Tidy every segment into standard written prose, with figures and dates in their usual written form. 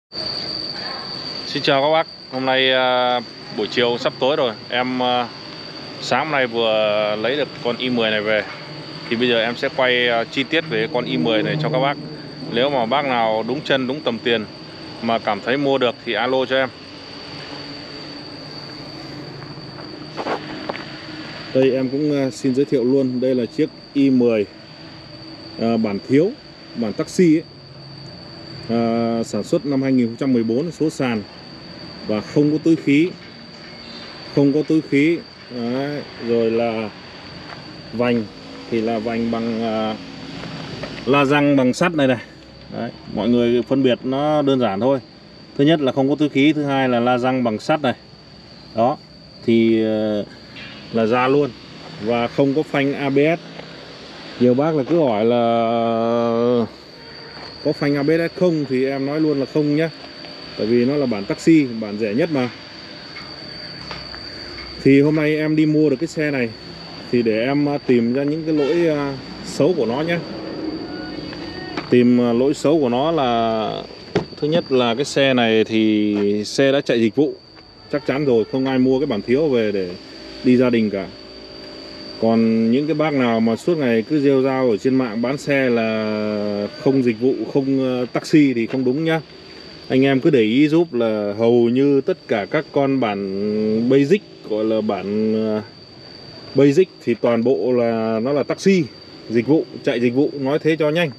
Xin chào các bác. Hôm nay buổi chiều sắp tối rồi. Em sáng hôm nay vừa lấy được con i10 này về. Thì bây giờ em sẽ quay chi tiết về con i10 này cho các bác. Nếu mà bác nào đúng chân đúng tầm tiền mà cảm thấy mua được thì alo cho em. Đây em cũng xin giới thiệu luôn. Đây là chiếc i10 bản thiếu, bản taxi ấy. Sản xuất năm 2014, số sàn và không có túi khí, Đấy. Rồi là vành thì là vành bằng la răng bằng sắt này. Đấy. Mọi người phân biệt nó đơn giản thôi. Thứ nhất là không có túi khí, thứ hai là la răng bằng sắt này. Đó thì là ra luôn. Và không có phanh ABS. Nhiều bác là cứ hỏi là có phanh ABS không, thì em nói luôn là không nhé. Tại vì nó là bản taxi, bản rẻ nhất mà. Thì hôm nay em đi mua được cái xe này thì để em tìm ra những cái lỗi xấu của nó nhé. Tìm lỗi xấu của nó là thứ nhất là cái xe này thì xe đã chạy dịch vụ chắc chắn rồi, không ai mua cái bản thiếu về để đi gia đình cả. Còn những cái bác nào mà suốt ngày cứ rêu rao ở trên mạng bán xe là không dịch vụ, không taxi thì không đúng nhá. Anh em cứ để ý giúp là hầu như tất cả các con bản basic, gọi là bản basic thì toàn bộ là nó là taxi, dịch vụ, chạy dịch vụ, nói thế cho nhanh.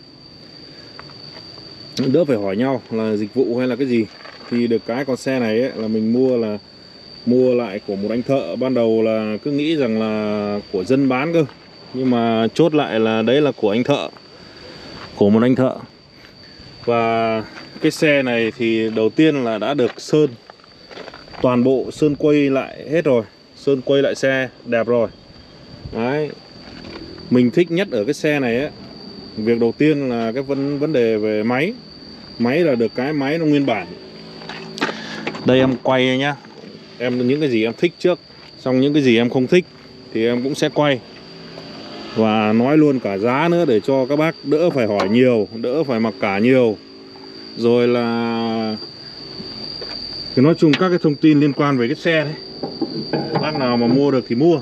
Đỡ phải hỏi nhau là dịch vụ hay là cái gì. Thì được cái con xe này ấy, là mình mua lại của một anh thợ. Ban đầu là cứ nghĩ rằng là của dân bán cơ, nhưng mà chốt lại là đấy là của anh thợ, của một anh thợ. Và cái xe này thì đầu tiên là đã được sơn, toàn bộ sơn quay lại hết rồi, sơn quay lại xe đẹp rồi. Đấy. Mình thích nhất ở cái xe này ấy, việc đầu tiên là cái vấn đề về máy. Máy là được cái máy nó nguyên bản. Đây em quay nhá. Em những cái gì em thích trước, xong những cái gì em không thích thì em cũng sẽ quay. Và nói luôn cả giá nữa để cho các bác đỡ phải hỏi nhiều, đỡ phải mặc cả nhiều. Rồi là thì nói chung các cái thông tin liên quan về cái xe đấy. Bác nào mà mua được thì mua.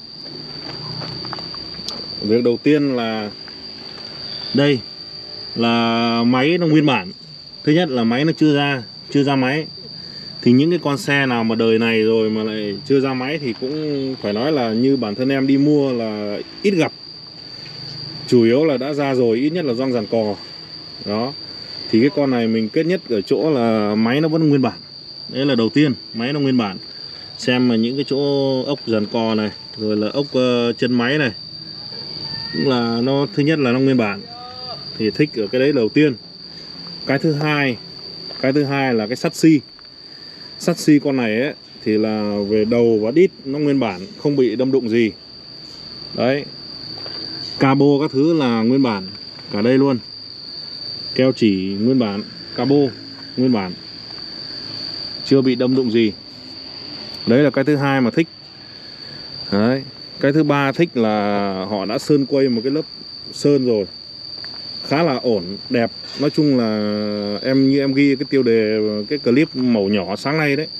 Việc đầu tiên là đây là máy nó nguyên bản. Thứ nhất là máy nó chưa ra máy. Thì những cái con xe nào mà đời này rồi mà lại chưa ra máy thì cũng phải nói là như bản thân em đi mua là ít gặp. Chủ yếu là đã ra rồi, ít nhất là gioăng giàn cò. Đó. Thì cái con này mình kết nhất ở chỗ là máy nó vẫn nguyên bản. Đấy là đầu tiên, máy nó nguyên bản. Xem mà những cái chỗ ốc giàn cò này, rồi là ốc chân máy này, cũng là nó, thứ nhất là nó nguyên bản. Thì thích ở cái đấy đầu tiên. Cái thứ hai là cái sắt xi. Sắt xi con này ấy thì là về đầu và đít nó nguyên bản, không bị đâm đụng gì. Đấy. Cabo các thứ là nguyên bản cả đây luôn. Keo chỉ nguyên bản, cabo nguyên bản, chưa bị đâm đụng gì. Đấy là cái thứ hai mà thích. Đấy. Cái thứ ba thích là họ đã sơn quay một cái lớp sơn rồi, khá là ổn, đẹp. Nói chung là như em ghi cái tiêu đề cái clip màu nhỏ sáng nay đấy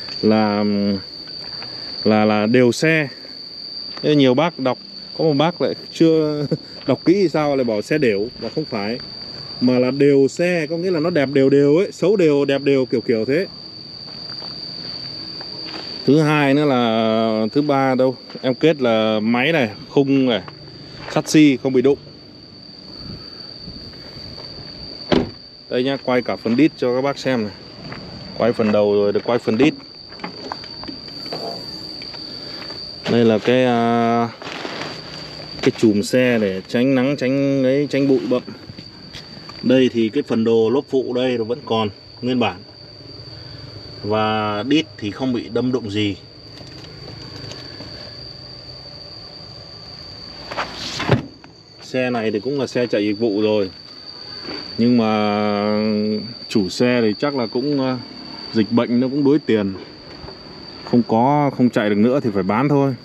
là đều xe. Thế nhiều bác đọc, có một bác lại chưa đọc kỹ thì sao lại bảo xe đều, mà không phải, mà là đều xe, có nghĩa là nó đẹp đều đều ấy, xấu đều đẹp đều, kiểu thế. Thứ hai nữa là, thứ ba đâu, em kết là máy này, khung này, sắt xi không bị đụng. Đây nhá, quay cả phần đít cho các bác xem này. Quay phần đầu rồi được quay phần đít. Đây là cái chùm xe để tránh nắng, tránh bụi bậm. Đây thì cái phần đồ lốp phụ đây nó vẫn còn nguyên bản. Và đít thì không bị đâm đụng gì. Xe này thì cũng là xe chạy dịch vụ rồi, nhưng mà chủ xe thì chắc là cũng dịch bệnh nó cũng đuối tiền, không chạy được nữa thì phải bán thôi.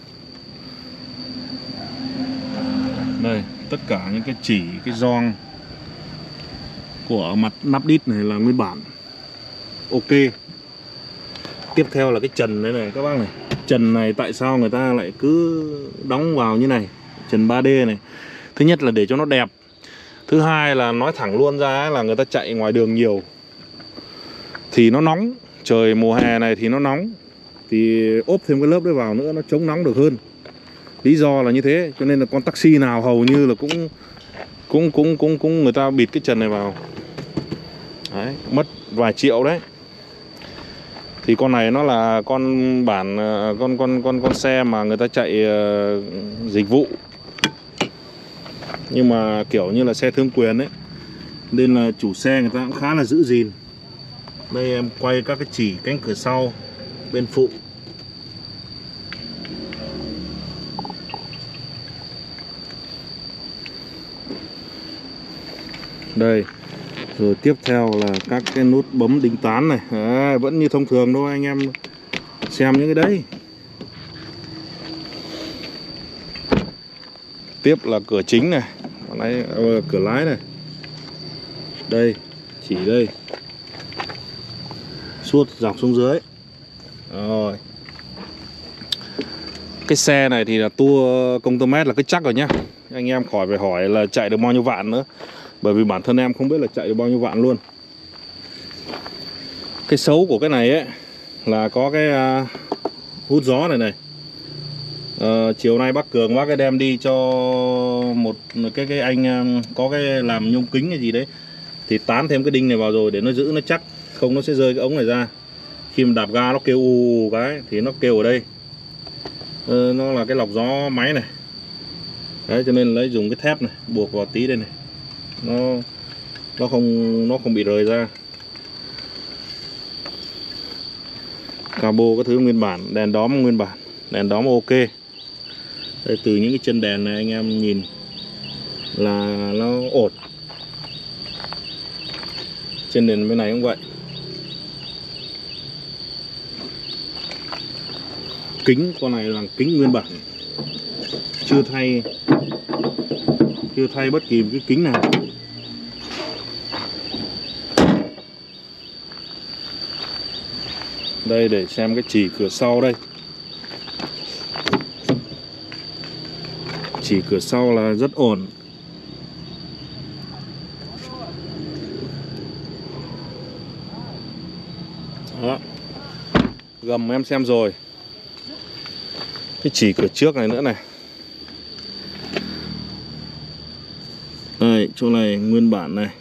Đây, tất cả những cái chỉ, cái gioăng của mặt nắp đít này là nguyên bản. ok. Tiếp theo là cái trần đây này các bác này. Trần này tại sao người ta lại cứ đóng vào như này, trần 3D này. Thứ nhất là để cho nó đẹp. Thứ hai là nói thẳng luôn ra là người ta chạy ngoài đường nhiều thì nó nóng. Trời mùa hè này thì nó nóng, thì ốp thêm cái lớp đấy vào nữa nó chống nóng được hơn. Lý do là như thế, cho nên là con taxi nào hầu như là cũng người ta bịt cái trần này vào. Đấy, mất vài triệu đấy. Thì con này nó là con bản con xe mà người ta chạy dịch vụ, nhưng mà kiểu như là xe thương quyền ấy, nên là chủ xe người ta cũng khá là giữ gìn. Đây em quay các cái chỉ cánh cửa sau bên phụ. Đây. Rồi tiếp theo là các cái nút bấm đinh tán này. Vẫn như thông thường thôi, anh em xem những cái đấy. Tiếp là cửa chính này, cửa lái này. Đây, chỉ đây. Suốt dọc xuống dưới. Rồi. Cái xe này thì là tua công tơ mét là cái chắc rồi nhá. Anh em khỏi phải hỏi là chạy được bao nhiêu vạn nữa, bởi vì bản thân em không biết là chạy được bao nhiêu vạn luôn. Cái xấu của cái này ấy là có cái hút gió này này. Chiều nay bác Cường bác cái đem đi cho một cái anh có cái làm nhôm kính hay gì đấy, thì tán thêm cái đinh này vào rồi để nó giữ nó chắc, không nó sẽ rơi cái ống này ra. Khi mà đạp ga nó kêu ù cái thì nó kêu ở đây. Nó là cái lọc gió máy này. Đấy, cho nên lấy dùng cái thép này buộc vào tí đây này. Nó không bị rời ra. Cabo các thứ nguyên bản, đèn đóm nguyên bản, đèn đóm ok. Đây, từ những cái chân đèn này anh em nhìn là nó ổn. Trên đèn bên này cũng vậy. Kính con này là kính nguyên bản, chưa thay bất kỳ một cái kính nào. Đây để xem cái chỉ cửa sau đây. Chỉ cửa sau là rất ổn. Đó. Gầm em xem rồi. Cái chỉ cửa trước này nữa này. Đây, chỗ này nguyên bản này.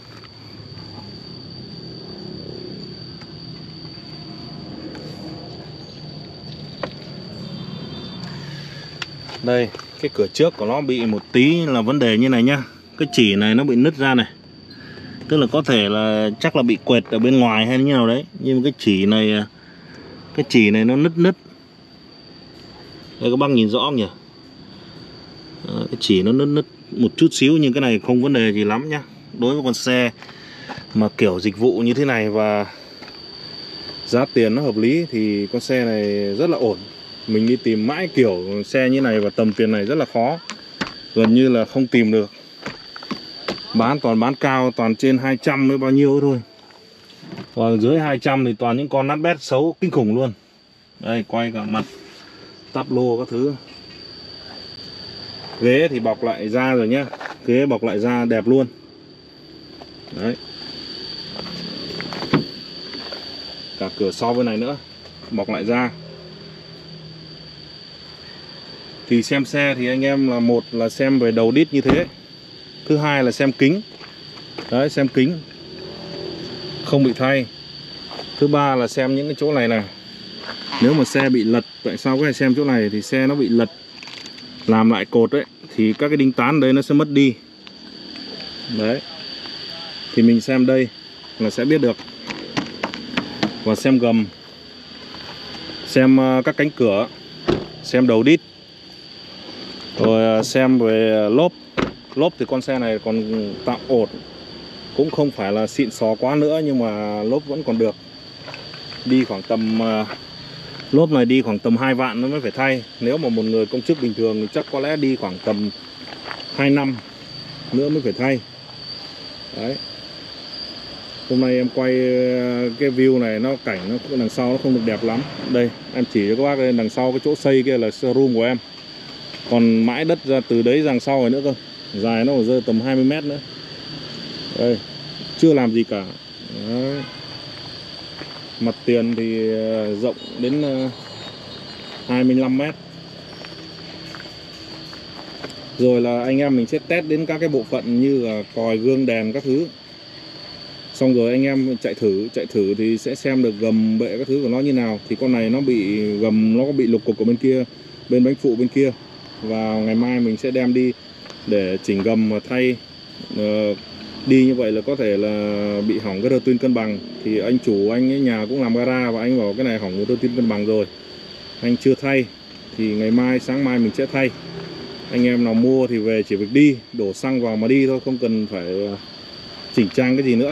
Đây, cái cửa trước của nó bị một tí là vấn đề như này nhá. Cái chỉ này nó bị nứt ra này. Tức là có thể là chắc là bị quệt ở bên ngoài hay như nào đấy. Nhưng cái chỉ này nó nứt. Đây các bác nhìn rõ không nhỉ? Cái chỉ nó nứt một chút xíu, nhưng cái này không vấn đề gì lắm nhá. Đối với con xe mà kiểu dịch vụ như thế này và giá tiền nó hợp lý thì con xe này rất là ổn. Mình đi tìm mãi kiểu xe như này và tầm tiền này rất là khó, gần như là không tìm được. Toàn bán cao, toàn trên 200 mới bao nhiêu thôi. Còn dưới 200 thì toàn những con nát bét xấu kinh khủng luôn. Đây, quay cả mặt tắp lô các thứ. Ghế thì bọc lại da rồi nhá. Ghế bọc lại da đẹp luôn. Đấy. Cả cửa sau bên này nữa bọc lại da. Thì xem xe thì anh em là một là xem về đầu đít như thế. Thứ hai là xem kính. Đấy, xem kính không bị thay. Thứ ba là xem những cái chỗ này này. Nếu mà xe bị lật, tại sao cái này xem chỗ này thì xe nó bị lật, làm lại cột ấy, thì các cái đinh tán đấy nó sẽ mất đi. Đấy. Thì mình xem đây là sẽ biết được. Và xem gầm, xem các cánh cửa, xem đầu đít. Rồi xem về lốp. Lốp thì con xe này còn tạm ổn, cũng không phải là xịn xò quá nữa, nhưng mà lốp vẫn còn được. Đi khoảng tầm lốp này đi khoảng tầm 2 vạn nó mới phải thay. Nếu mà một người công chức bình thường thì chắc có lẽ đi khoảng tầm 2 năm nữa mới phải thay. Đấy. Hôm nay em quay cái view này, nó cảnh nó đằng sau nó không được đẹp lắm. Đây em chỉ cho các bác đây, đằng sau cái chỗ xây kia là showroom của em. Còn mãi đất ra từ đấy đằng sau này nữa cơ, dài nó còn rơi tầm 20 mét nữa. Đây, chưa làm gì cả. Đấy. Mặt tiền thì rộng đến 25 mét. Rồi là anh em mình sẽ test đến các cái bộ phận như là còi, gương, đèn các thứ. Xong rồi anh em chạy thử thì sẽ xem được gầm bệ các thứ của nó như nào. Thì con này nó bị gầm, nó có bị lục cục ở bên kia, bên bánh phụ bên kia. Và ngày mai mình sẽ đem đi để chỉnh gầm và thay. Đi như vậy là có thể là bị hỏng cái rơ tuyên cân bằng. Thì anh chủ anh ấy nhà cũng làm gara và anh bảo cái này hỏng cái rơ tuyên cân bằng rồi, anh chưa thay. Thì ngày mai, sáng mai mình sẽ thay. Anh em nào mua thì về chỉ việc đi, đổ xăng vào mà đi thôi, không cần phải chỉnh trang cái gì nữa.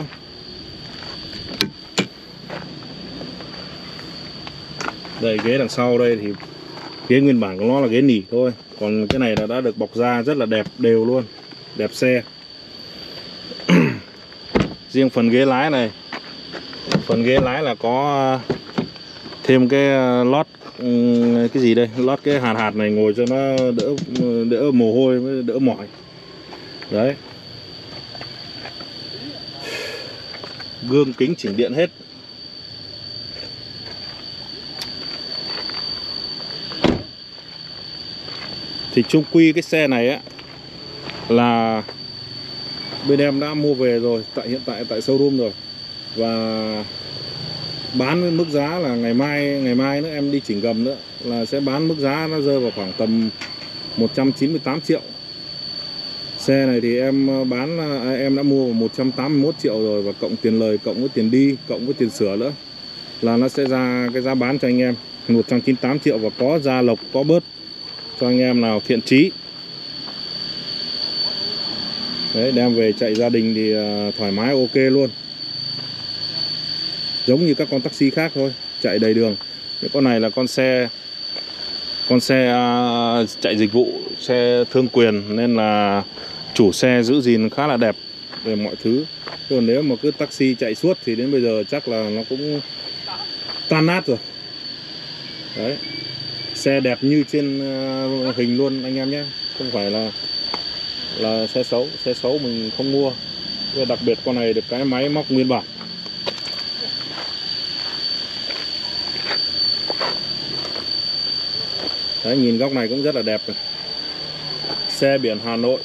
Đây, ghế đằng sau đây thì ghế nguyên bản của nó là ghế nỉ thôi. Còn cái này là đã được bọc da rất là đẹp, đều luôn, đẹp xe. Riêng phần ghế lái này, phần ghế lái là có thêm cái lót, cái gì đây, lót cái hạt này ngồi cho nó đỡ mồ hôi, đỡ mỏi. Đấy, gương kính chỉnh điện hết. Thì chung quy cái xe này á là bên em đã mua về rồi, hiện tại tại showroom rồi, và bán với mức giá là ngày mai nữa em đi chỉnh gầm nữa là sẽ bán mức giá nó rơi vào khoảng tầm 198 triệu. Xe này thì em bán, em đã mua vào 181 triệu rồi, và cộng tiền lời, cộng với tiền đi, cộng với tiền sửa nữa là nó sẽ ra cái giá bán cho anh em 198 triệu, và có gia lộc, có bớt cho anh em nào thiện chí. Đấy, đem về chạy gia đình thì thoải mái ok luôn. Giống như các con taxi khác thôi, chạy đầy đường. Những con này là con xe chạy dịch vụ, xe thương quyền, nên là chủ xe giữ gìn khá là đẹp về mọi thứ. Còn nếu mà cứ taxi chạy suốt thì đến bây giờ chắc là nó cũng tan nát rồi. Đấy, xe đẹp như trên hình luôn anh em nhé, không phải là xe xấu mình không mua. Và đặc biệt con này được cái máy móc nguyên bản. Đấy, nhìn góc này cũng rất là đẹp rồi. Xe biển Hà Nội,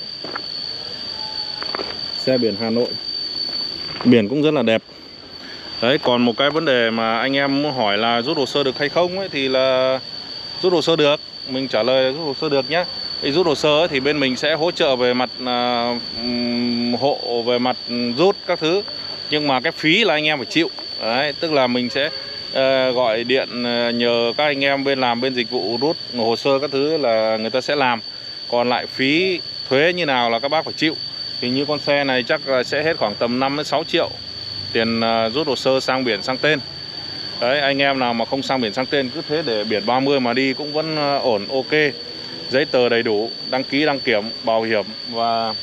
xe biển Hà Nội, biển cũng rất là đẹp. Đấy, còn một cái vấn đề mà anh em muốn hỏi là rút hồ sơ được hay không ấy, thì là rút hồ sơ được, mình trả lời là rút hồ sơ được nhé. Thì rút hồ sơ ấy, thì bên mình sẽ hỗ trợ về mặt hộ, về mặt rút các thứ, nhưng mà cái phí là anh em phải chịu. Đấy, tức là mình sẽ gọi điện nhờ các anh em bên làm bên dịch vụ rút hồ sơ các thứ là người ta sẽ làm. Còn lại phí thuế như nào là các bác phải chịu. Thì như con xe này chắc là sẽ hết khoảng tầm 5 đến 6 triệu tiền rút hồ sơ sang biển sang tên. Đấy, anh em nào mà không sang biển sang tên cứ thế để biển 30 mà đi cũng vẫn ổn, ok. Giấy tờ đầy đủ, đăng ký đăng kiểm, bảo hiểm và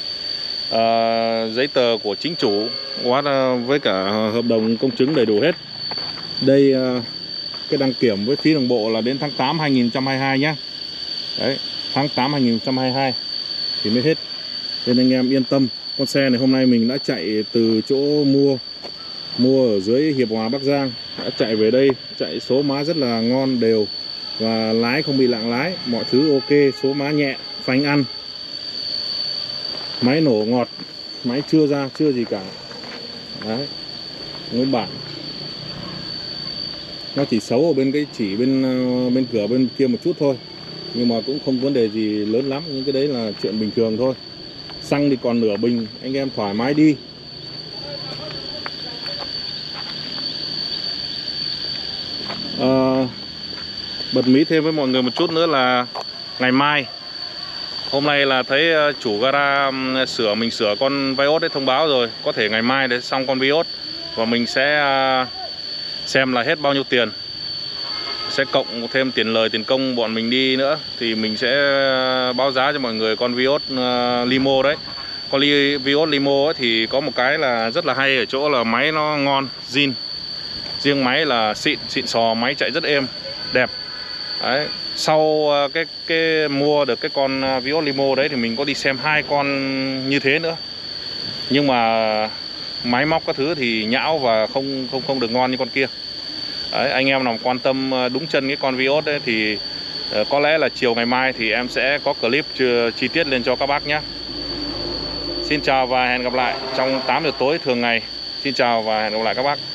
giấy tờ của chính chủ với cả hợp đồng công chứng đầy đủ hết. Đây, cái đăng kiểm với phí đường bộ là đến tháng 8 2022 nhé. Đấy, tháng 8 2022 thì mới hết. Nên anh em yên tâm. Con xe này hôm nay mình đã chạy từ chỗ mua ở dưới Hiệp Hòa Bắc Giang, đã chạy về đây, chạy số má rất là ngon, đều, và lái không bị lạng lái, mọi thứ ok, số má nhẹ, phanh ăn, máy nổ ngọt, máy chưa gì cả. Đấy, nguyên bản. Nó chỉ xấu ở bên bên cửa bên kia một chút thôi, nhưng mà cũng không vấn đề gì lớn lắm, những cái đấy là chuyện bình thường thôi. Xăng thì còn nửa bình, anh em thoải mái đi. Bật mí thêm với mọi người một chút nữa là ngày mai, hôm nay là thấy chủ gara mình sửa con Vios đấy, thông báo rồi, có thể ngày mai để xong con Vios, và mình sẽ xem là hết bao nhiêu tiền, sẽ cộng thêm tiền lời tiền công bọn mình đi nữa, thì mình sẽ báo giá cho mọi người con Vios Limo đấy. Con Vios Limo ấy thì có một cái là rất là hay ở chỗ là máy nó ngon, zin. Riêng máy là xịn sò, máy chạy rất êm, đẹp. Đấy. Sau cái mua được cái con Vios Limo đấy thì mình có đi xem 2 con như thế nữa. Nhưng mà máy móc các thứ thì nhão và không được ngon như con kia. Đấy, anh em nào quan tâm đúng chân cái con Vios đấy thì có lẽ là chiều ngày mai thì em sẽ có clip chi tiết lên cho các bác nhé. Xin chào và hẹn gặp lại trong 8 giờ tối thường ngày. Xin chào và hẹn gặp lại các bác.